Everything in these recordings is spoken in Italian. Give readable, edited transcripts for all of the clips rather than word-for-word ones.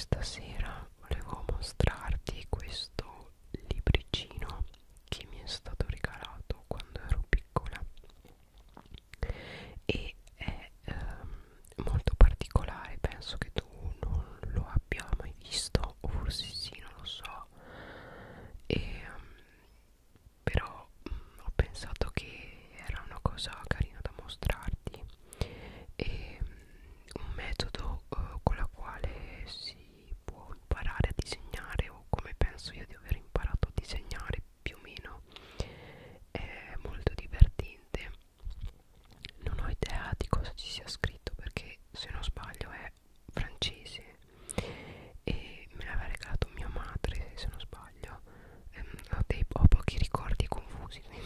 questa sera volevo mostrarti questo libricino che mi è stato regalato quando ero piccola e è molto particolare, penso che tu non lo abbia mai visto o forse sì, non lo so. E però ho pensato che era una cosa carina da mostrarti, e un metodo con la quale si può imparare a disegnare, o come penso io di aver imparato a disegnare più o meno. È molto divertente. Non ho idea di cosa ci sia scritto perché se non sbaglio è francese e me l'aveva regalato mia madre, se non sbaglio. Ho pochi ricordi confusi, quindi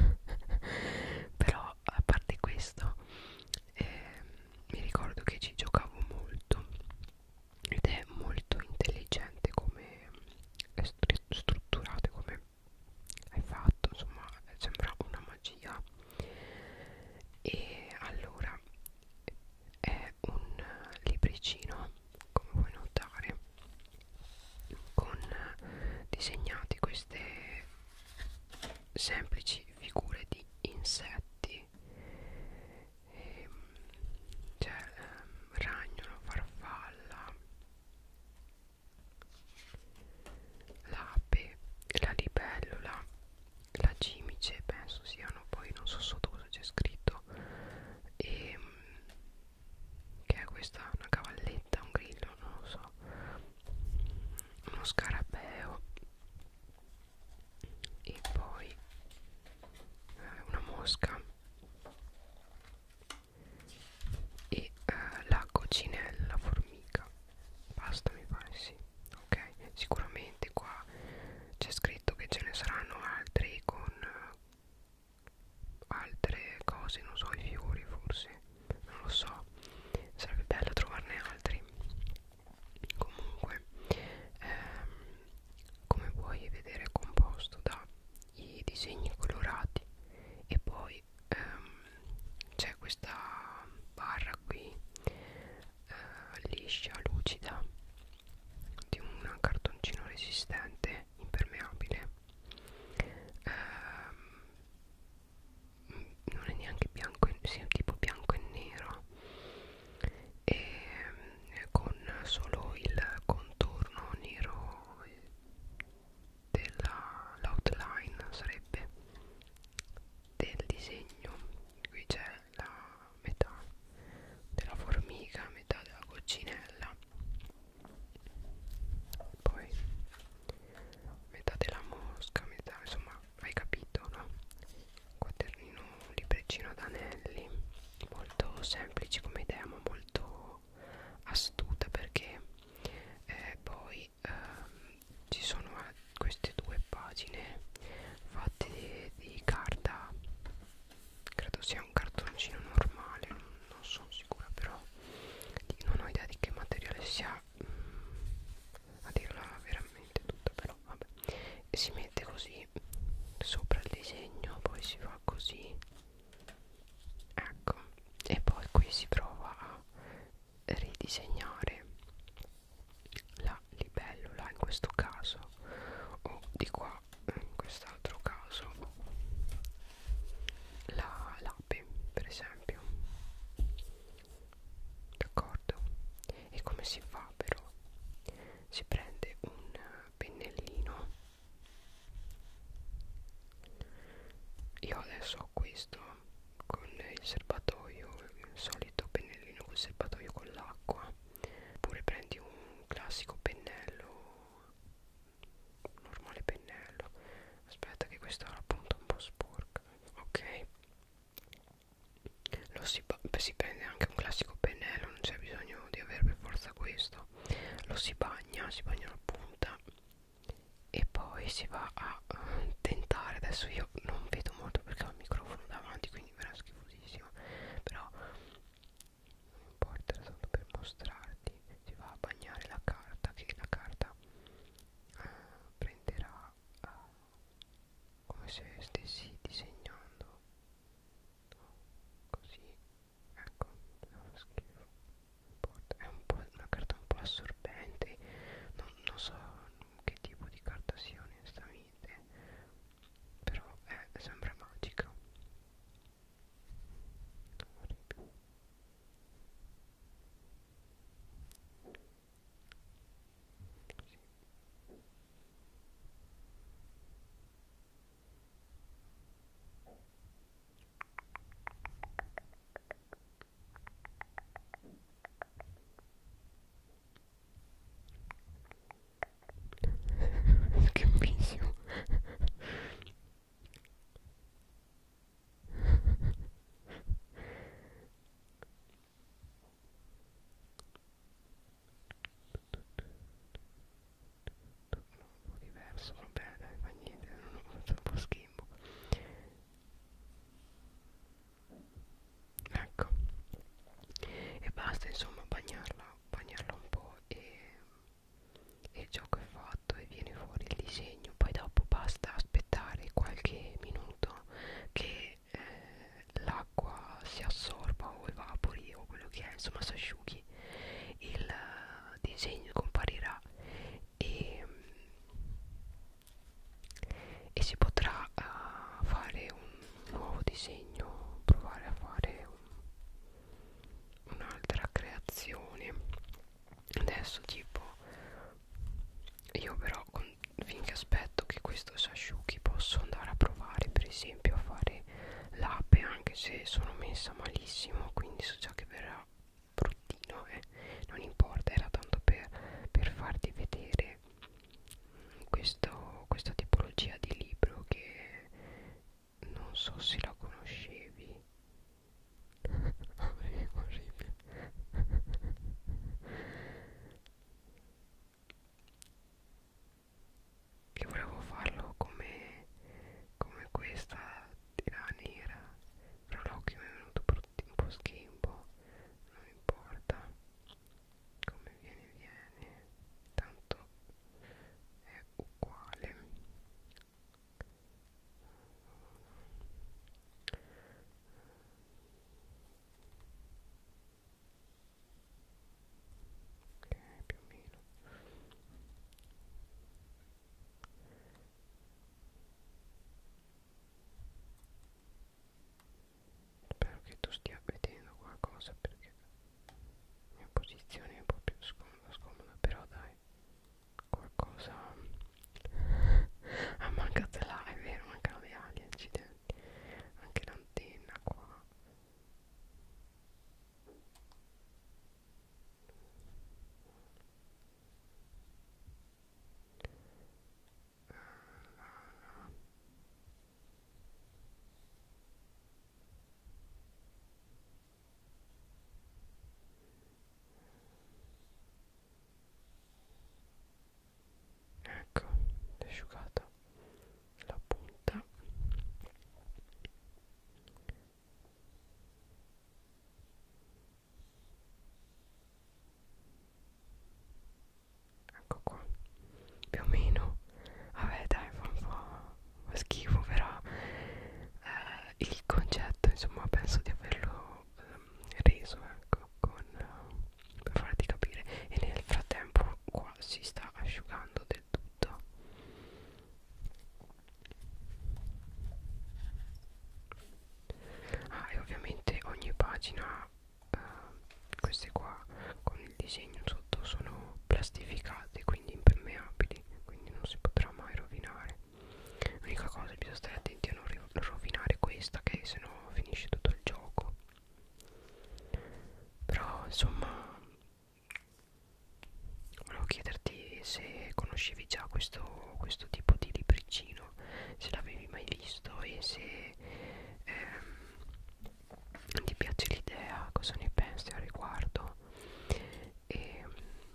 però a parte questo mi ricordo che ci giocavo molto ed è molto intelligente come è strutturato, come hai fatto, insomma sembra una magia. E allora è un libricino, come puoi notare, con disegnati queste semplici figure di insetti. C'è ragnolo, farfalla, l'ape, la libellula, la cimice, penso siano, poi non so sotto cosa c'è scritto, e che è questa, una cavalletta, un grillo, non lo so, uno scarabeo, e poi una mosca e la coccinella formica. Basta, mi pare, sì. Ok, sicuramente qua c'è scritto che ce ne saranno altri con altre cose, non so, i fiori forse, non lo so, sarebbe bello trovarne altri. Comunque come puoi vedere è composto da i disegni colorati e poi c'è questa barra qui liscia, lucida, di un cartoncino resistente, impermeabile. Non è neanche bianco, sì, è tipo bianco e nero, e con solo il contorno nero dell'outline, sarebbe, del disegno. Qui c'è la metà della formica, metà della coccinella, poi metà della mosca, metà, insomma hai capito, no? Quadernino, libricino ad anelli, molto semplice come idea ma molto astuta, perché poi ci sono queste due pagine fatte di carta, credo sia un cartoncino normale, non sono sicura, però non ho idea di che materiale sia, a dirla veramente tutta, però vabbè. E si mette così sopra il disegno, poi si fa così, ecco, e poi qui si prova a ridisegnare la libellula in questo caso, o di qua in quest'altro caso la l'ape per esempio, d'accordo? E come si fa però? Si prende un pennellino, io adesso ho questo con il serbatoio, il solito pennellino col serbatoio con l'acqua, oppure prendi un classico pennello, un normale pennello. Aspetta che questa era appunto un po' sporca, ok? Si prende anche un classico pennello, non c'è bisogno di avere per forza questo. Lo si bagna la punta e poi si va a tentare. Adesso io non vedo molto perché ho il microfono davanti, quindi verrà schifosissimo, però non importa, era tanto per mostrarti. Si va a bagnare la carta, che la carta prenderà come se stessi disegnando, no? Così, ecco, fa schifo, non importa, è un po' una carta un po' assorbente, disegno comparirà e, e si potrà fare un nuovo disegno, provare a fare un'altra creazione. Adesso tipo io però finché aspetto che questo si asciughi posso andare a provare per esempio a fare l'ape, anche se sono messa malissimo, quindi so già che verrà bruttino, non importa, era tanto per farti vedere questa tipologia di libro che non so se la conoscevi. Orribile. Io volevo farlo come questa tira nera, però l'occhio mi è venuto un po' schimbo, non importa, come viene, tanto è uguale. Ok, più o meno. Spero che tu stia vedendo qualcosa perché la mia posizione è un po' più scomoda, però dai, qualcosa. Ah, mancate là, è vero, mancano le ali, accidenti. Anche l'antenna qua. Ecco, è asciugata la punta. Ecco qua, più o meno. Vabbè dai, fa schifo, però il concetto insomma penso di averlo reso, ecco, per farti capire. E nel frattempo qua si sta asciugando del tutto. Ah, e ovviamente ogni pagina, queste qua con il disegno sotto, sono plastificate, quindi impermeabili, quindi non si potrà mai rovinare. L'unica cosa è bisogna stare attenti a non rovinare questa, che sennò finisce tutto il gioco. Però insomma volevo chiederti se conoscevi già questo tipo di libricino, se l'avevi mai visto e se ti piace l'idea, cosa ne pensi al riguardo. E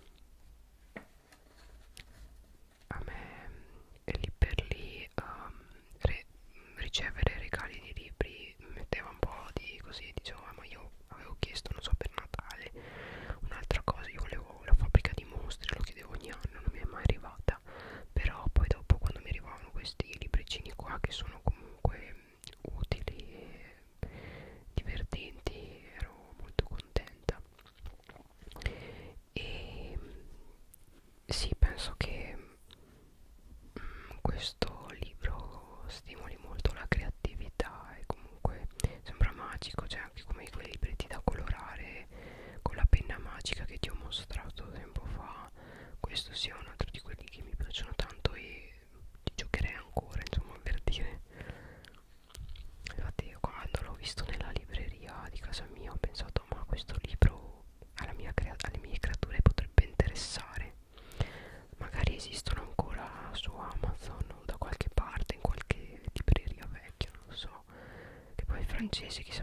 a me lì per lì ricevere regali di libri mi metteva un po' di così, dicevo, ma io avevo chiesto, non so, per Natale un'altra cosa, io volevo la fabbrica di mostri, lo chiedevo ogni anno, non mi è mai arrivata. Però poi dopo, quando mi arrivavano questi libricini qua che sono comunque utili e divertenti, ero molto contenta. E sì, penso che questo libro stimoli molto la creatività e comunque sembra magico, cioè anche come quei libretti da colorare con la penna magica che ti ho mostrato tempo fa. Questo sia un altro di quelli che mi piacciono tanto e ci giocherei ancora, insomma, per dire. Infatti io quando l'ho visto nella libreria di casa mia ho pensato, ma questo libro alle mie creature potrebbe interessare. Magari esistono ancora su Amazon o da qualche parte, in qualche libreria vecchia, non lo so. Che poi i francesi, chissà